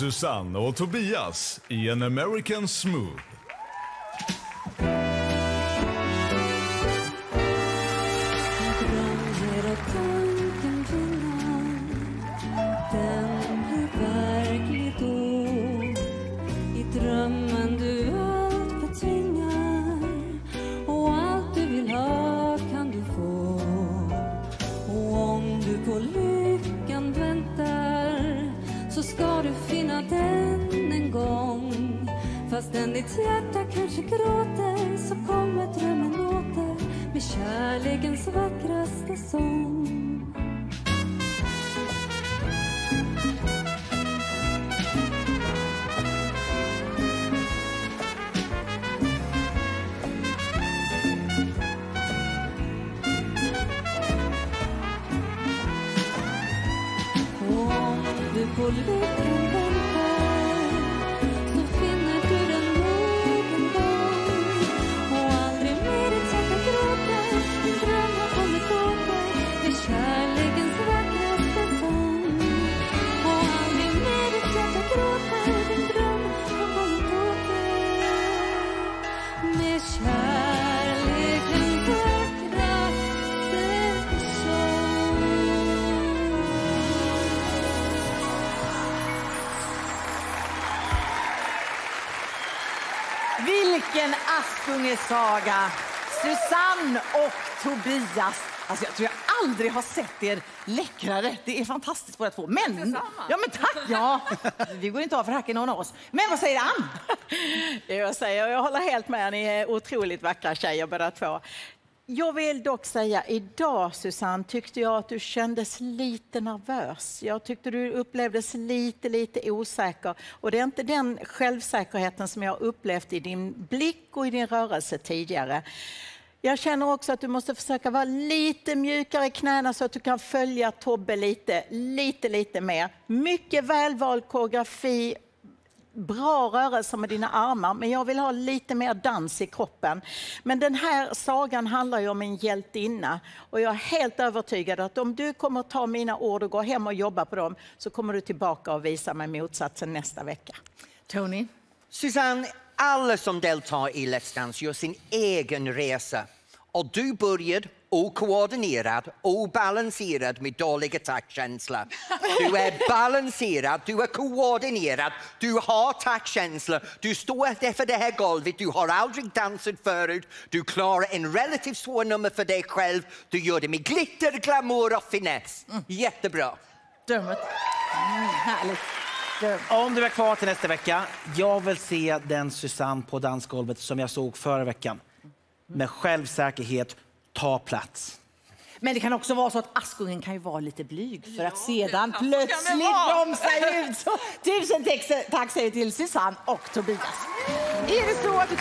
Susanne och Tobias i en American Smooth. Drömmen du allt betvingar, och allt du vill ha kan du få. Och om du på lyckan väntar, så ska du finna den en gång. Fast den ditt hjärta kanske gråter, så kommer drömmen åter med kärlekens vackraste sång. På lyckan väntar, så finner du den nog en gång. Och aldrig mer ditt hjärta gråter, din dröm har kommit åter med kärlekens vackraste sång. Och aldrig mer ditt hjärta gråter, din dröm har kommit åter med kärlekens vackraste sång. Vilken Askungesaga! Susanne och Tobias. Alltså jag tror jag aldrig har sett er läckrare. Det är fantastiskt båda två. Men, ja men tack, ja. Vi går inte av för hacken någon av oss. Men vad säger Ann? Jag håller helt med. Ni är otroligt vackra tjejer båda två. Jag vill dock säga, idag Susanne tyckte jag att du kändes lite nervös. Jag tyckte du upplevdes lite osäker. Och det är inte den självsäkerheten som jag upplevt i din blick och i din rörelse tidigare. Jag känner också att du måste försöka vara lite mjukare i knäna så att du kan följa Tobbe lite mer. Mycket välvald koreografi. Bra rörelse med dina armar, men jag vill ha lite mer dans i kroppen. Men den här sagan handlar ju om en hjältinna, och jag är helt övertygad att om du kommer att ta mina ord och gå hem och jobba på dem, så kommer du tillbaka och visa mig motsatsen nästa vecka. Tony? Susanne, alla som deltar i Let's Dance gör sin egen resa. Och du började okoordinerad, obalanserad med dåliga taktkänsla. Du är balanserad, du är koordinerad, du har taktkänsla, du står för det här golvet, du har aldrig dansat förut, du klarar en relativt svår nummer för dig själv, du gör det med glitter, glamour och finess. Jättebra. Dömet. Härligt. Om du är kvar till nästa vecka, jag vill se den Susanne på dansgolvet som jag såg förra veckan. Med självsäkerhet, ta plats. Men det kan också vara så att Askungen kan ju vara lite blyg för att sedan plötsligt bromsa ut. Så, tusen tack säger till Susanne och Tobias. Är det så att